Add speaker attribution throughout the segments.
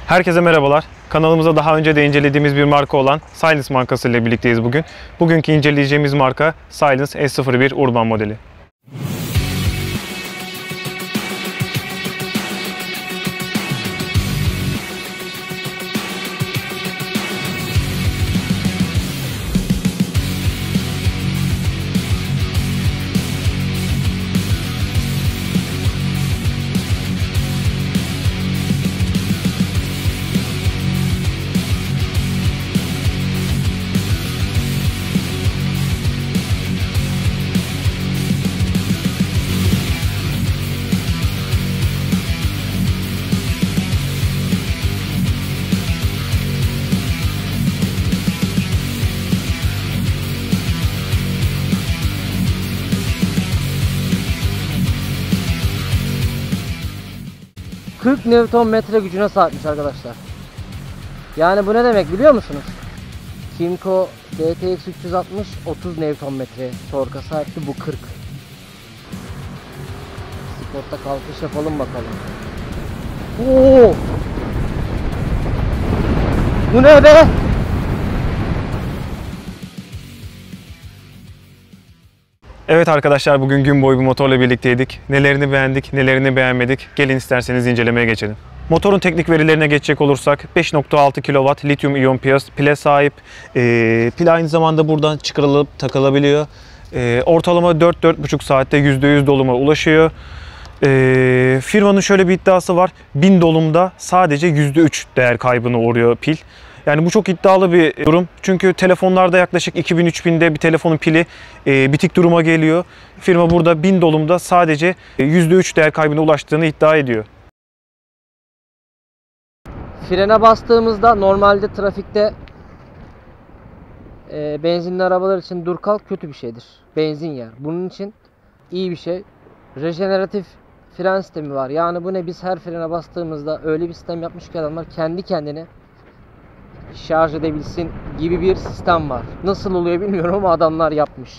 Speaker 1: Herkese merhabalar. Kanalımıza daha önce de incelediğimiz bir marka olan Silence markası ile birlikteyiz bugün. Bugünkü inceleyeceğimiz marka Silence S01 Urban modeli.
Speaker 2: Nm gücüne sahipmiş arkadaşlar. Yani bu ne demek biliyor musunuz? Kymco DTX 360 30 Nm torka sahipti, bu 40. Sportta kalkış yapalım bakalım. Oo! Bu ne be?
Speaker 1: Evet arkadaşlar, bugün gün boyu bu motorla birlikteydik. Nelerini beğendik, nelerini beğenmedik. Gelin isterseniz incelemeye geçelim. Motorun teknik verilerine geçecek olursak 5.6 kW lityum iyon pile sahip. Pil aynı zamanda buradan çıkarılıp takılabiliyor. Ortalama 4-4,5 saatte %100 doluma ulaşıyor. Firmanın şöyle bir iddiası var. 1000 dolumda sadece %3 değer kaybına uğruyor pil. Yani bu çok iddialı bir durum. Çünkü telefonlarda yaklaşık 2000-3000'de bir telefonun pili bitik duruma geliyor. Firma burada 1000 dolumda sadece %3 değer kaybına ulaştığını iddia ediyor.
Speaker 2: Frene bastığımızda normalde trafikte benzinli arabalar için dur kalk kötü bir şeydir. Benzin yer. Bunun için iyi bir şey. Rejeneratif fren sistemi var. Yani bu ne? Biz her frene bastığımızda öyle bir sistem yapmış ki adamlar kendi kendine şarj edebilsin gibi bir sistem var. Nasıl oluyor bilmiyorum ama adamlar yapmış.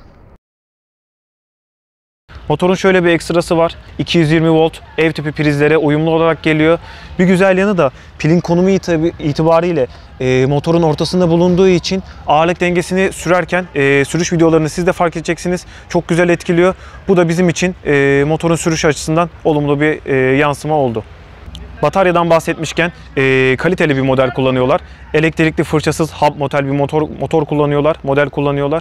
Speaker 1: Motorun şöyle bir ekstrası var. 220 volt ev tipi prizlere uyumlu olarak geliyor. Bir güzel yanı da pilin konumu itibariyle motorun ortasında bulunduğu için ağırlık dengesini sürerken sürüş videolarını siz de fark edeceksiniz. Çok güzel etkiliyor. Bu da bizim için motorun sürüş açısından olumlu bir yansıma oldu. Bataryadan bahsetmişken kaliteli bir model kullanıyorlar. Elektrikli fırçasız hub model bir model kullanıyorlar.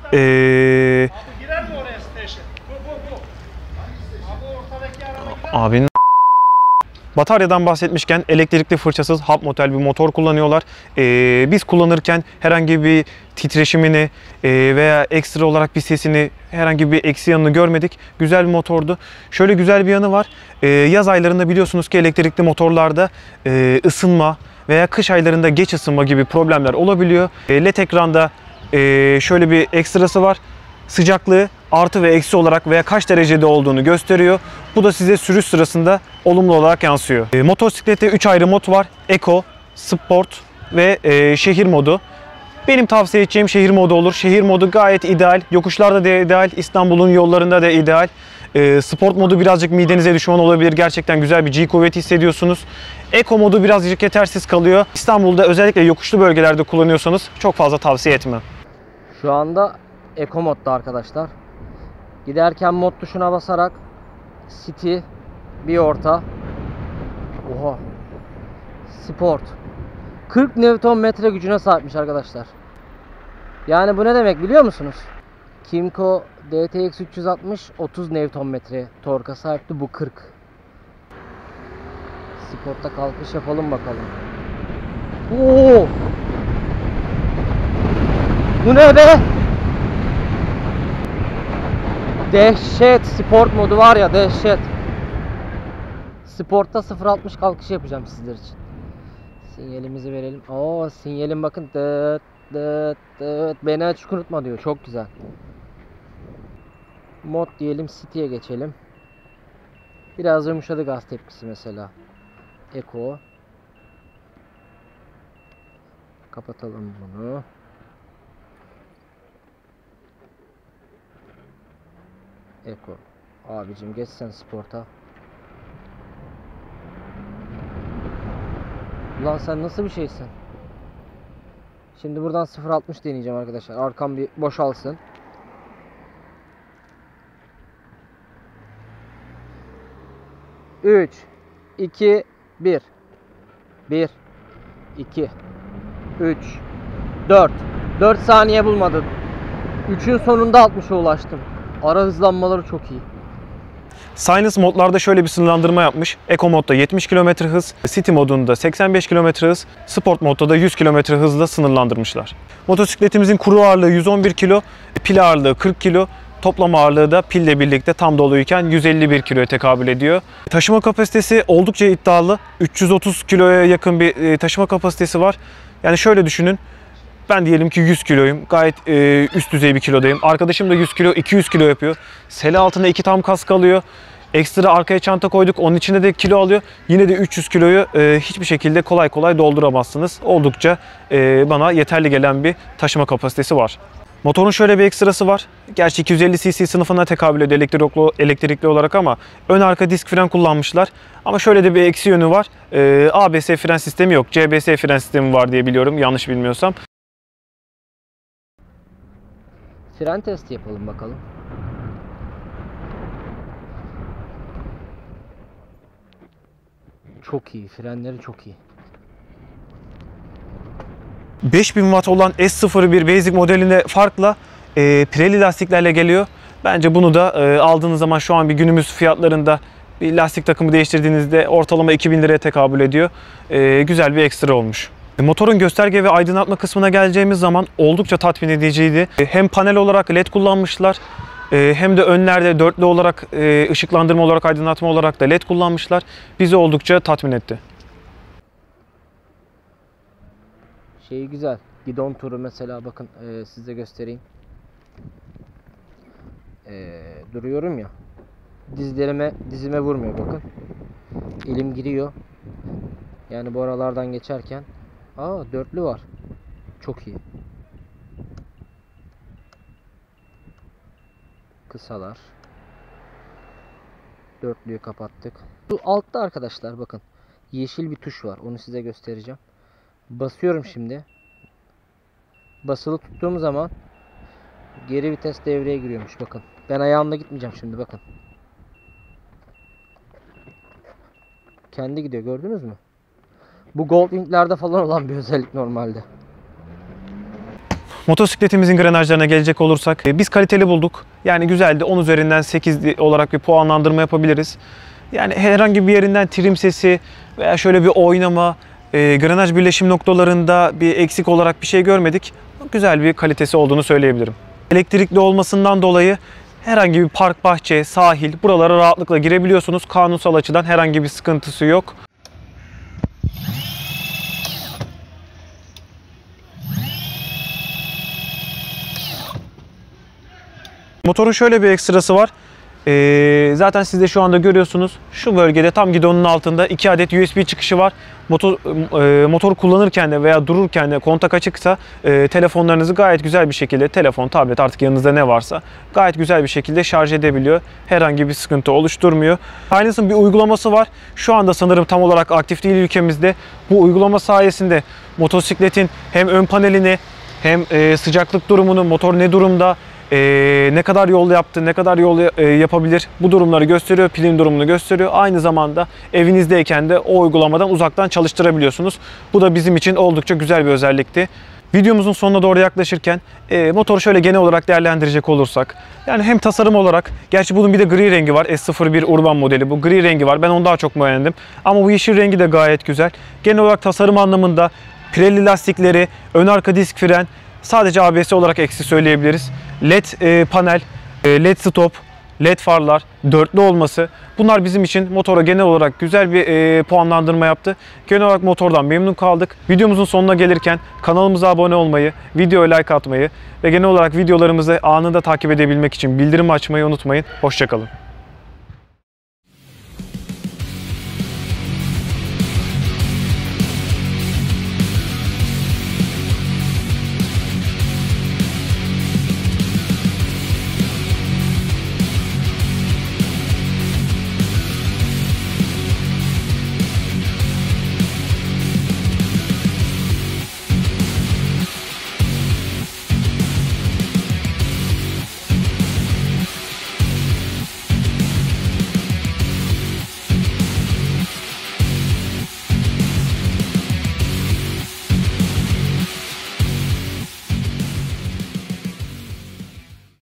Speaker 1: Abinin Bataryadan bahsetmişken elektrikli fırçasız hub model bir motor kullanıyorlar. Biz kullanırken herhangi bir titreşimini veya ekstra olarak bir sesini, herhangi bir eksi yanını görmedik. Güzel bir motordu. Şöyle güzel bir yanı var. Yaz aylarında biliyorsunuz ki elektrikli motorlarda ısınma veya kış aylarında geç ısınma gibi problemler olabiliyor. LED ekranda şöyle bir ekstrası var. Sıcaklığı artı ve eksi olarak veya kaç derecede olduğunu gösteriyor. Bu da size sürüş sırasında olumlu olarak yansıyor. Motosiklette 3 ayrı mod var. Eco, Sport ve şehir modu. Benim tavsiye edeceğim şehir modu olur. Şehir modu gayet ideal. Yokuşlarda da ideal. İstanbul'un yollarında da ideal. Sport modu birazcık midenize düşman olabilir. Gerçekten güzel bir G kuvveti hissediyorsunuz. Eco modu birazcık yetersiz kalıyor. İstanbul'da özellikle yokuşlu bölgelerde kullanıyorsanız çok fazla tavsiye etmem.
Speaker 2: Şu anda Eco modda arkadaşlar. Giderken mod tuşuna basarak City, bir orta, oha, Sport 40 Nm gücüne sahipmiş arkadaşlar. Yani bu ne demek biliyor musunuz? Kymco DTX 360 30 Nm torka sahipti, bu 40. Sportta kalkış yapalım bakalım. Oo! Bu ne be? Dehşet, sport modu var ya, dehşet. Sportta 0.60 kalkış yapacağım sizler için. Sinyalimizi verelim. Oo, sinyalim bakın. Dıt dıt dıt. Beni açık unutma diyor. Çok güzel. Mod diyelim, City'ye geçelim. Biraz yumuşadı gaz tepkisi mesela. Eco. Kapatalım bunu. Eco. Abicim geç sen sporta. Ulan sen nasıl bir şeysin? Şimdi buradan 0.60 deneyeceğim arkadaşlar. Arkam bir boşalsın. Üç, 2, 1. 1, 2, 3, 4. 4 saniye bulmadı. 3'ün sonunda 60'a ulaştım. Ara hızlanmaları çok iyi.
Speaker 1: Silence modlarda şöyle bir sınırlandırma yapmış. Eco modda 70 km hız, City modunda 85 km hız, Sport modda da 100 km hızla sınırlandırmışlar. Motosikletimizin kuru ağırlığı 111 kg, pil ağırlığı 40 kg, toplam ağırlığı da pille birlikte tam doluyken 151 kiloya tekabül ediyor. Taşıma kapasitesi oldukça iddialı. 330 kiloya yakın bir taşıma kapasitesi var. Yani şöyle düşünün. Ben diyelim ki 100 kiloyum. Gayet üst düzey bir kilodayım. Arkadaşım da 100 kilo, 200 kilo yapıyor. Sele altında 2 tam kask alıyor. Ekstra arkaya çanta koyduk. Onun içinde de kilo alıyor. Yine de 300 kiloyu hiçbir şekilde kolay kolay dolduramazsınız. Oldukça bana yeterli gelen bir taşıma kapasitesi var. Motorun şöyle bir ekstrası var. Gerçi 250 cc sınıfına tekabül ediyor elektrikli olarak ama ön arka disk fren kullanmışlar. Ama şöyle de bir eksi yönü var. ABS fren sistemi yok. CBS fren sistemi var diye biliyorum yanlış bilmiyorsam.
Speaker 2: Fren testi yapalım bakalım. Çok iyi. Frenleri çok iyi.
Speaker 1: 5000 Watt olan S01 Basic modeline farkla Pirelli lastiklerle geliyor. Bence bunu da aldığınız zaman şu an bir günümüz fiyatlarında bir lastik takımı değiştirdiğinizde ortalama 2000 liraya tekabül ediyor. Güzel bir ekstra olmuş. Motorun gösterge ve aydınlatma kısmına geleceğimiz zaman oldukça tatmin ediciydi. Hem panel olarak LED kullanmışlar hem de önlerde dörtlü olarak ışıklandırma olarak aydınlatma olarak da LED kullanmışlar. Bizi oldukça tatmin etti.
Speaker 2: Şeyi güzel. Gidon turu mesela bakın size göstereyim. Duruyorum ya. Dizime vurmuyor bakın. Elim giriyor. Yani bu aralardan geçerken. Dörtlü var. Çok iyi. Kısalar. Dörtlüyü kapattık. Bu altta arkadaşlar bakın. Yeşil bir tuş var. Onu size göstereceğim. Basıyorum şimdi. Basılı tuttuğum zaman geri vites devreye giriyormuş bakın. Ben ayağımla gitmeyeceğim şimdi bakın. Kendi gidiyor, gördünüz mü? Bu Goldwing'lerde falan olan bir özellik normalde.
Speaker 1: Motosikletimizin grenajlarına gelecek olursak biz kaliteli bulduk. Yani güzeldi. 10 üzerinden 8 olarak bir puanlandırma yapabiliriz. Yani herhangi bir yerinden trim sesi veya şöyle bir oynama, grenaj birleşim noktalarında bir eksik olarak bir şey görmedik. Güzel bir kalitesi olduğunu söyleyebilirim. Elektrikli olmasından dolayı herhangi bir park, bahçe, sahil buralara rahatlıkla girebiliyorsunuz. Kanunsal açıdan herhangi bir sıkıntısı yok. Motorun şöyle bir ekstrası var. Zaten siz de şu anda görüyorsunuz. Şu bölgede tam gidonun altında 2 adet USB çıkışı var. Motor kullanırken de veya dururken de kontak açıksa telefonlarınızı gayet güzel bir şekilde, telefon, tablet artık yanınızda ne varsa gayet güzel bir şekilde şarj edebiliyor. Herhangi bir sıkıntı oluşturmuyor. Silence'ın bir uygulaması var. Şu anda sanırım tam olarak aktif değil ülkemizde. Bu uygulama sayesinde motosikletin hem ön panelini hem sıcaklık durumunu, motor ne durumda, ne kadar yol yaptı, ne kadar yol yapabilir bu durumları gösteriyor, pilin durumunu gösteriyor. Aynı zamanda evinizdeyken de o uygulamadan uzaktan çalıştırabiliyorsunuz. Bu da bizim için oldukça güzel bir özellikti. Videomuzun sonuna doğru yaklaşırken motoru şöyle genel olarak değerlendirecek olursak, yani hem tasarım olarak, gerçi bunun bir de gri rengi var, S01 Urban modeli, bu gri rengi var, ben onu daha çok beğendim. Ama bu yeşil rengi de gayet güzel. Genel olarak tasarım anlamında Pirelli lastikleri, ön arka disk fren, sadece ABS olarak eksi söyleyebiliriz. LED panel, LED stop, LED farlar, dörtlü olması. Bunlar bizim için motora genel olarak güzel bir puanlandırma yaptı. Genel olarak motordan memnun kaldık. Videomuzun sonuna gelirken kanalımıza abone olmayı, videoya like atmayı ve genel olarak videolarımızı anında takip edebilmek için bildirim açmayı unutmayın. Hoşça kalın.